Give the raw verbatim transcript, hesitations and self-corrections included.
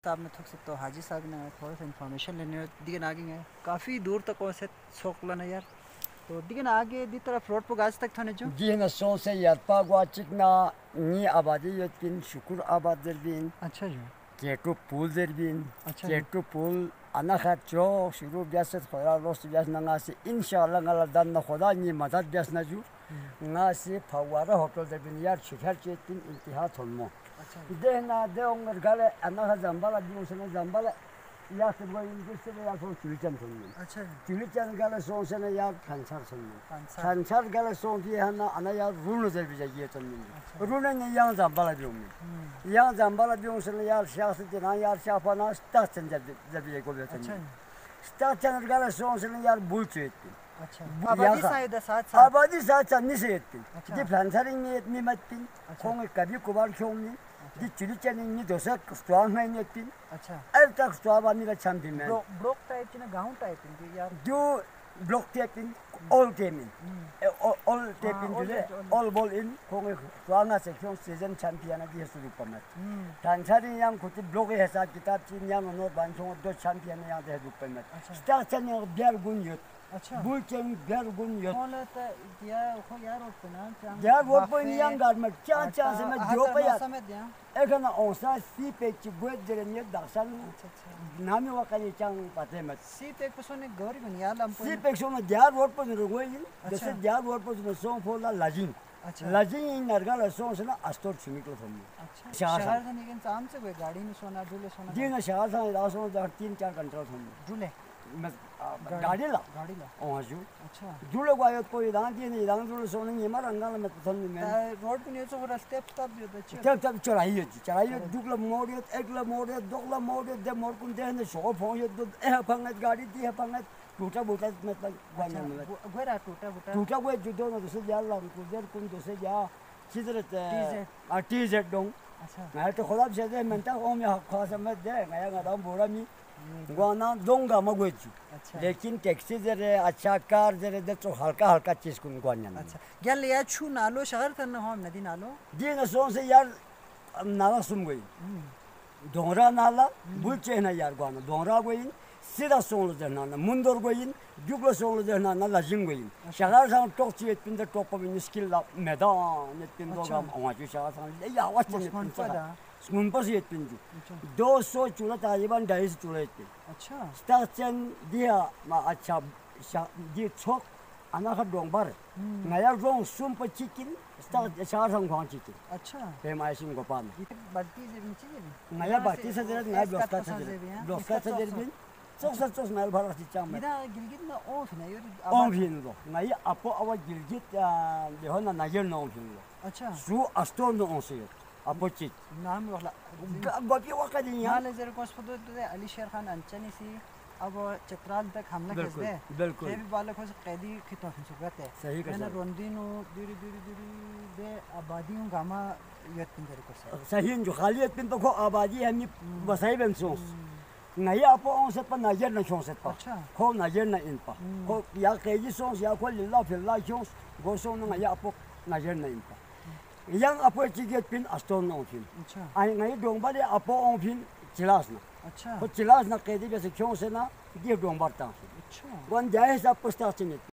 साहब ने थोक सकते हो हाजी साहब ने थोड़ा सा इन्फॉर्मेशन लेने दिगन आगे गए काफ़ी दूर तक वैसे सोकला ना यार तो दिगन आगे दी तरफ रोड पर गाज तक थाने जो जी ना सो से यार पागवा चिकना नी आबादी यतिन शुक्र आबाद दरबिन अच्छा जी केटो पुल दरबिन अच्छा केटो पुल अना खर्चो शुरू ब्यासत खोरा रोस ब्यास नंगा से इंशाल्लाह गला दन न खुदा नी मदद ब्यास न जू ना से फवारा होटल दरबिन यार शिखर चेतिन इंतहा थोमो देना देंगर गले अना जंबाला दिवसने जंबाला या से वो इंडस्ट्री या तो चुलिचन थोमो अच्छा चुलिचन गले सोसे ने यार खानसार थोमो खानसार गले सो की है ना अना यार रूल दर भी जाइए थोमो रूल ने yang जंबाला दिवमी yang जंबाला दिवसने यार शास दिना यार शाफना स्टाचन जब जब ये को बेतन अच्छा स्टाचन गले सोसे ने यार बुल चेती अच्छा आबादी साइड साथ साथ आबादी साथ साथ नहीं से दी फ्रांसरिंग में इतनी मत पिन कौन कभी कुबार क्यों नहीं दी चुलिचन नहीं दोसा स्ट्रांग है नहीं पिन अच्छा अब तक स्ट्रांग वाली का चैंप में ब्लॉक टाइप की ना गांव टाइप की यार जो block type in all team in all type in जो है ऑल बॉल इन कौन स्ट्रांग से क्यों सीजन चैंपियन की है शुरू पर मत फ्रांसरिंग yang कुछ ब्लॉक है साथ किताब चीन yang नोट बांचों दो चैंपियन yang दे शुरू पर मत स्टार्ट ने बियर गुन अच्छा बुलचेन बियर गुन कौन है दिया को यार और पना यार वो कोई yang गार में चार चार से मैं जो पे यार समय दिया एक ना औसा सी पे चिगुए जरने दासन नामी वकाली चांग पाते मत सी पे पसोने गौरी बनिया लम सी पे सोना दियार रोड पर रुगोई जैसे दियार रोड पर जो सों फोला लाजिन अच्छा लाजिन इन नरगा लसों से ना अस्टोर छिमिको थम अच्छा शहर से निकन शाम से कोई गाड़ी में सोना झूले सोना जी ना शहर से लासों जा तीन चार घंटा थम झूले गाड़ी ला गाड़ी ला ओ हाजू अच्छा झूले को आयो कोई दान दिए नहीं दान झूले सोने ये मार अंगाल में थम में रोड पे नहीं तो स्टेप स्टॉप जो है स्टेप स्टॉप चढ़ाई है चढ़ाई है दुगला मोड़ियो एकला मोड़ियो दोगला मोड़ियो दे मोड़ कुन दे ने सो फोन ये दो ए पंगत गाड़ी दी है पंगत टूटा बूटा मतलब गाना में गोरा टूटा बूटा टूटा वो जुदो ना दूसरे यार ला को देर कुन दूसरे या चिदरत आ टीजेट डोंग अच्छा मैं तो खुदा से दे मैं तो ओम या खास में दे मैं गादा बोरा मी गाना दोंगा मगवेची लेकिन टैक्सी जरे अच्छा कार जरे दे तो हल्का हल्का चीज कुन गाना अच्छा गल या छु नालो शहर तन हम नदी नालो दी ना सो से यार नाला सुन गई दोहरा नाला बुलचे ना यार गाना दोहरा गई सीधा सोल देना ना मुंदर गई जुगलो सोल देना ना लाजिंग गई शहर सा टॉक चीज pin the top of skill ला मैदान ने पिन दो गाम आवाज शहर सा या आवाज ने पिन स्मुन पर ये पिन दो सौ चूल्हा तालिबान ढाई सौ चूल्हा इतने अच्छा स्टार्चन दिया मा अच्छा दी छोक अना का डोंगर नया रोंग सुम पर चिकन स्टार्ट शहर सा खान चिकन अच्छा फेमाइसिंग गोपाल बाटी जे नीचे नया बाटी से जरा नया दोस्ता से दोस्ता से जरा बिन सोच सोच सोच नया भारत से चाम इधर गिलगित ना ओफ ना ये ओम हिन लो नया अपो आवाज गिलगित देखो ना नया ना ओम हिन लो अच्छा सु अस्टोन नो ओसे अपो चिक नाम वाला बाकी वक्त नहीं है हाल जरा कोस पदो तो अली शेर खान अंचनी सी अब चित्राल तक हमला कर दे बिल्कुल ये भी बालक हो कैदी खितो सुगत है सही कर मैंने रोंदिनो दूरी दूरी दूरी बे आबादियों गामा यतिन करे को सही जो खाली पिन तो को आबादी है नि बसाई बंसोस नहीं आपो से पर नजर न छों से पर को नजर न इन पर को या कैदी सोस या को लिल्ला फिल्ला छोस गोसो न या आपो नजर न इन पर yang apa ciket pin aston no pin अच्छा आई नहीं डोंबा दे अपो on pin चिलास ना अच्छा को चिलास ना कैदी जैसे क्यों से ना ये डोंबा ता अच्छा वन जाए सब पुस्ता चिन्ह